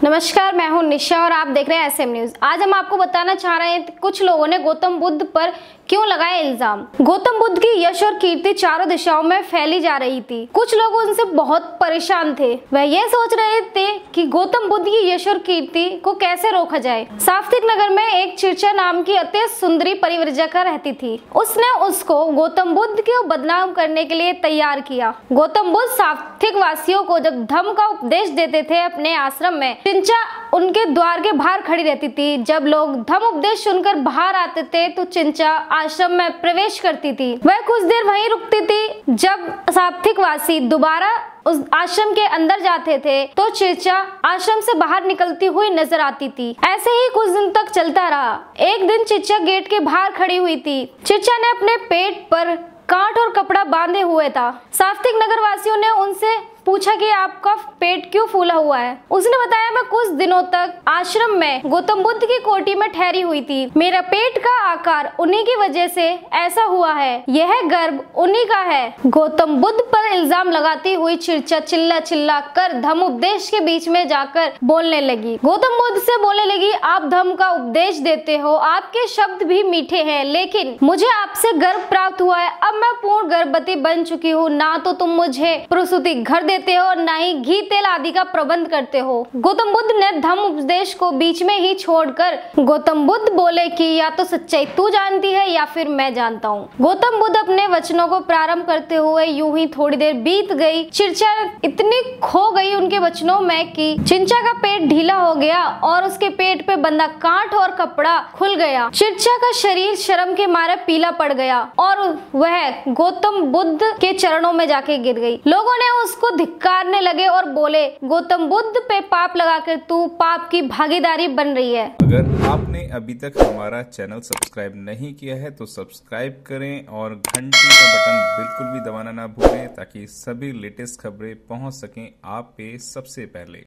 नमस्कार, मैं हूं निशा और आप देख रहे हैं एसएम न्यूज। आज हम आपको बताना चाह रहे हैं कुछ लोगों ने गौतम बुद्ध पर क्यों लगाया इल्जाम। गौतम बुद्ध की यश और कीर्ति चारों दिशाओं में फैली जा रही थी। कुछ लोग उनसे बहुत परेशान थे। वह ये सोच रहे थे कि गौतम बुद्ध की यश और कीर्ति को कैसे रोका जाए। साप्तिक नगर में एक चिरचा नाम की अति सुंदरी परिव्रजका रहती थी। उसने उसको गौतम बुद्ध को बदनाम करने के लिए तैयार किया। गौतम बुद्ध साप्तिक वासियों को जब धम्म का उपदेश देते थे अपने आश्रम में, चिंचा उनके द्वार के बाहर खड़ी रहती थी। जब लोग धम्म उपदेश सुनकर बाहर आते थे तो चिंचा आश्रम में प्रवेश करती थी। वह कुछ देर वहीं रुकती थी। जब साप्तिक वासी दोबारा उस आश्रम के अंदर जाते थे तो चिंचा आश्रम से बाहर निकलती हुई नजर आती थी। ऐसे ही कुछ दिन तक चलता रहा। एक दिन चिंचा गेट के बाहर खड़ी हुई थी। चिंचा ने अपने पेट पर कांट और कपड़ा बांधे हुए था। साप्तिक नगर वासियों ने उनसे पूछा कि आपका पेट क्यों फूला हुआ है। उसने बताया, मैं कुछ दिनों तक आश्रम में गौतम बुद्ध की कोठी में ठहरी हुई थी। मेरा पेट का आकार उन्हीं की वजह से ऐसा हुआ है। यह गर्भ उन्हीं का है। गौतम बुद्ध पर इल्जाम लगाती हुई चिंचा चिल्ला चिल्ला कर धम्म उपदेश के बीच में जाकर बोलने लगी। गौतम बुद्ध से बोलने लगी, आप धम्म का उपदेश देते हो, आपके शब्द भी मीठे हैं, लेकिन मुझे आपसे गर्भ प्राप्त हुआ है। अब मैं पूर्ण गर्भवती बन चुकी हूँ। ना तो तुम मुझे प्रसूति घर देते हो और ना ही घी तेल आदि का प्रबंध करते हो। गौतम बुद्ध ने धम्म उपदेश को बीच में ही छोड़कर गौतम बुद्ध बोले कि या तो सच्चाई तू जानती है या फिर मैं जानता हूँ। गौतम बुद्ध अपने वचनों को प्रारंभ करते हुए यूं ही थोड़ी देर बीत गई। चिंचा इतनी खो गई उनके वचनों में कि चिंचा का पेट ढीला हो गया और उसके पेट पे बंधा कांट और कपड़ा खुल गया। चिंचा का शरीर शर्म के मारे पीला पड़ गया और वह गौतम बुद्ध के चरणों में जाके गिर गई। लोगों ने उसको धिक्कारने लगे और बोले, गौतम बुद्ध पे पाप लगाकर तू पाप की भागीदारी बन रही है। अगर आपने अभी तक हमारा चैनल सब्सक्राइब नहीं किया है तो सब्सक्राइब करें और घंटी का बटन बिल्कुल भी दबाना ना भूलें ताकि सभी लेटेस्ट खबरें पहुंच सकें आप पे सबसे पहले।